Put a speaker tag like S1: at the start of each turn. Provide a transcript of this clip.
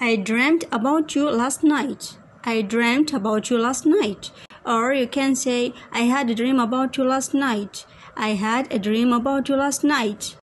S1: I dreamt about you last night. I dreamt about you last night. Or you can say, I had a dream about you last night. I had a dream about you last night.